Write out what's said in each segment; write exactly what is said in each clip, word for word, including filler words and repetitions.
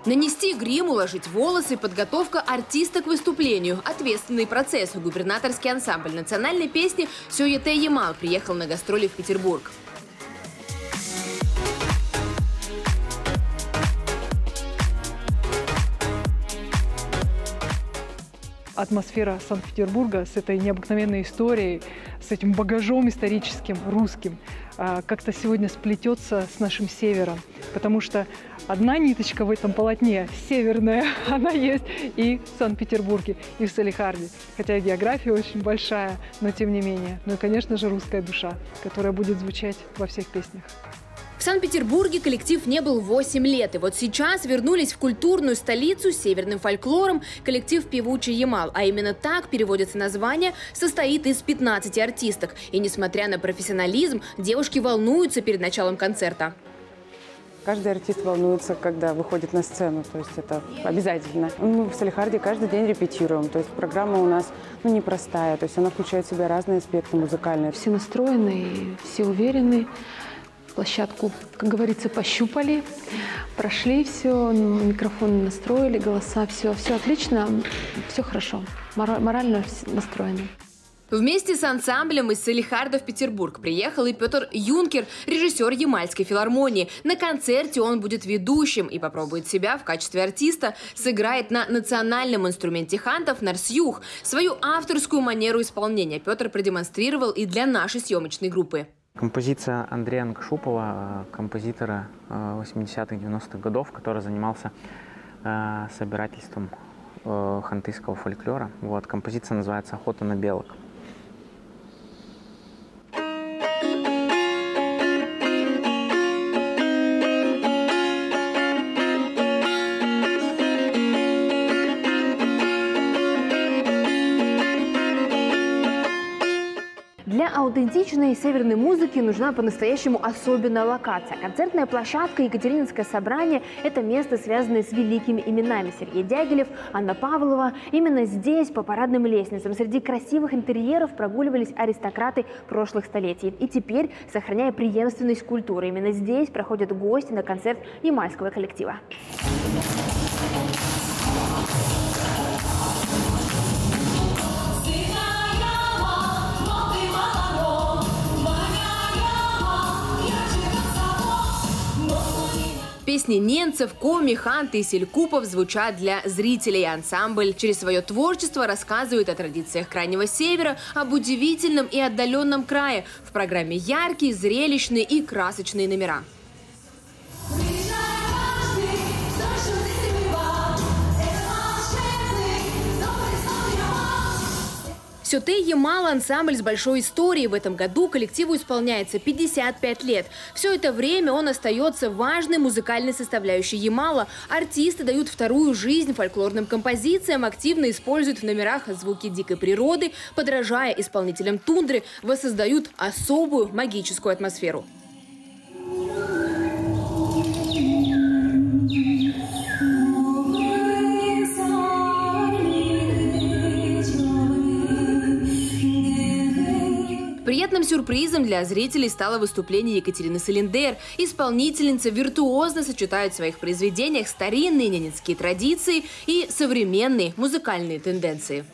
Нанести грим, уложить волосы, подготовка артиста к выступлению. Ответственный процесс. Губернаторский ансамбль национальной песни «Сёете Ямал» приехал на гастроли в Петербург. Атмосфера Санкт-Петербурга с этой необыкновенной историей, с этим багажом историческим, русским, как-то сегодня сплетется с нашим севером. Потому что одна ниточка в этом полотне, северная, она есть и в Санкт-Петербурге, и в Салехарде. Хотя география очень большая, но тем не менее. Ну и, конечно же, русская душа, которая будет звучать во всех песнях. В Санкт-Петербурге коллектив не был восемь лет. И вот сейчас вернулись в культурную столицу с северным фольклором. Коллектив «Певучий Ямал», а именно так переводится название, состоит из пятнадцати артисток. И несмотря на профессионализм, девушки волнуются перед началом концерта. Каждый артист волнуется, когда выходит на сцену, то есть это обязательно. Мы в Салехарде каждый день репетируем, то есть программа у нас ну, непростая, то есть она включает в себя разные аспекты музыкальные. Все настроены, все уверены. Площадку, как говорится, пощупали, прошли все, микрофон настроили, голоса, все, все отлично, все хорошо, морально настроены. Вместе с ансамблем из Салехарда в Петербург приехал и Петр Юнкер, режиссер Ямальской филармонии. На концерте он будет ведущим и попробует себя в качестве артиста. Сыграет на национальном инструменте хантов нарсьюх. Свою авторскую манеру исполнения Петр продемонстрировал и для нашей съемочной группы. Композиция Андрея Нгшупова, композитора восьмидесятых-девяностых годов, который занимался э, собирательством э, хантыйского фольклора. Вот, композиция называется «Охота на белок». Для аутентичной северной музыки нужна по-настоящему особенная локация. Концертная площадка «Екатерининское собрание» – это место, связанное с великими именами. Сергей Дягилев, Анна Павлова. Именно здесь, по парадным лестницам, среди красивых интерьеров прогуливались аристократы прошлых столетий. И теперь, сохраняя преемственность культуры, именно здесь проходят гости на концерт ямальского коллектива. Песни ненцев, коми, ханты и селькупов звучат для зрителей. Ансамбль через свое творчество рассказывает о традициях Крайнего Севера, об удивительном и отдаленном крае. В программе яркие, зрелищные и красочные номера. «Сёете Ямал» – ансамбль с большой историей. В этом году коллективу исполняется пятьдесят пять лет. Все это время он остается важной музыкальной составляющей Ямала. Артисты дают вторую жизнь фольклорным композициям, активно используют в номерах звуки дикой природы, подражая исполнителям тундры, воссоздают особую магическую атмосферу. Приятным сюрпризом для зрителей стало выступление Екатерины Салендер. Исполнительница виртуозно сочетает в своих произведениях старинные ненецкие традиции и современные музыкальные тенденции.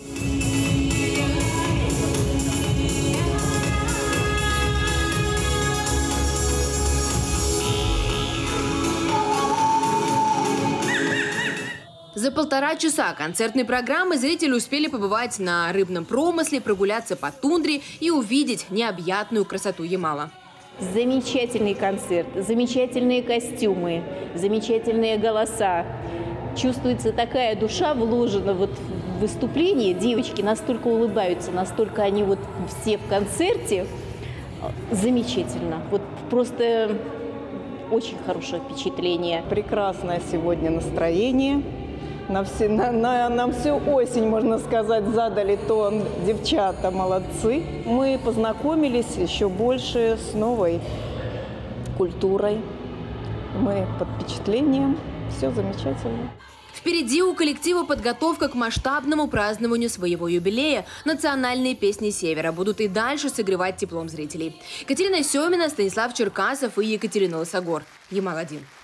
За полтора часа концертной программы зрители успели побывать на рыбном промысле, прогуляться по тундре и увидеть необъятную красоту Ямала. Замечательный концерт, замечательные костюмы, замечательные голоса. Чувствуется такая душа вложена вот в выступление. Девочки настолько улыбаются, настолько они вот все в концерте. Замечательно. Вот просто очень хорошее впечатление. Прекрасное сегодня настроение. На, все, на, на, на всю осень, можно сказать, задали тон. Девчата молодцы. Мы познакомились еще больше с новой культурой. Мы под впечатлением. Все замечательно. Впереди у коллектива подготовка к масштабному празднованию своего юбилея. Национальные песни Севера будут и дальше согревать теплом зрителей. Катерина Семина, Станислав Черкасов и Екатерина Лысогор. Ямал один.